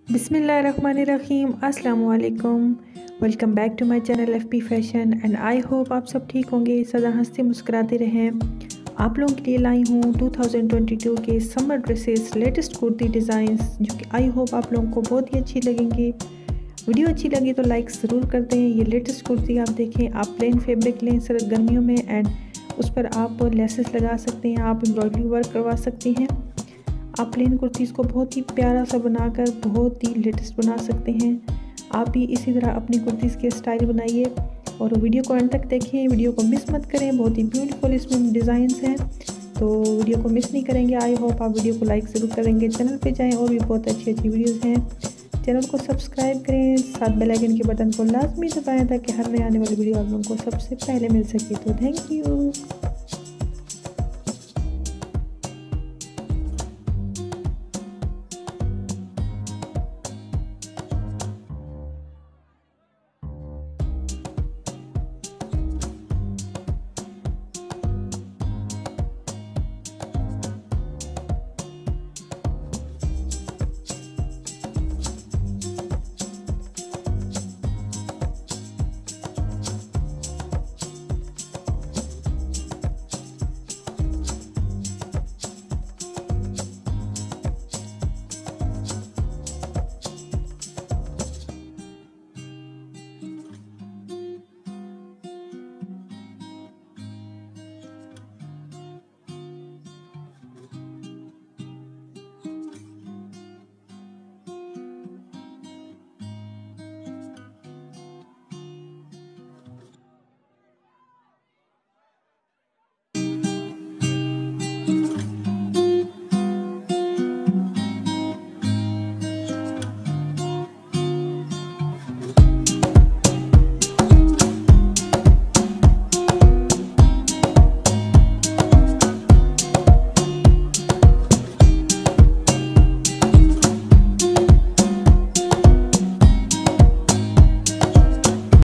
बिस्मिल्लाहिर्रहमानिर्रहीम, अस्सलाम वालेकुम। Welcome back to my channel FP fashion and I hope आप सब ठीक होंगे, सदा हंसते मुस्कुराते रहें। आप लोगों के लिए लाई हूँ 2022 के summer dresses latest kurti designs, जो कि आई होप आप लोगों को बहुत ही अच्छी लगेंगी। वीडियो अच्छी लगी तो लाइक ज़रूर कर दें। ये लेटेस्ट कुर्ती आप देखें, आप प्लेन फैब्रिक लें सिर्फ गर्मियों में एंड उस पर आप लेसेस लगा सकते हैं, आप एम्ब्रॉयडरी वर्क करवा सकती हैं। आप प्लेन कुर्तीज़ को बहुत ही प्यारा सा बनाकर बहुत ही लेटेस्ट बना सकते हैं। आप भी इसी तरह अपनी कुर्तीज़ के स्टाइल बनाइए और वीडियो को अंत तक देखें, वीडियो को मिस मत करें। बहुत ही ब्यूटीफुल इसमें डिज़ाइंस हैं, तो वीडियो को मिस नहीं करेंगे। आई होप आप वीडियो को लाइक ज़रूर करेंगे। चैनल पे जाएं और भी बहुत अच्छी अच्छी वीडियोज़ हैं। चैनल को सब्सक्राइब करें, साथ बेल आइकन के बटन को लाजमी दबाएं ताकि हर नए आने वाली वीडियो आप लोगों को सबसे पहले मिल सके। तो थैंक यू।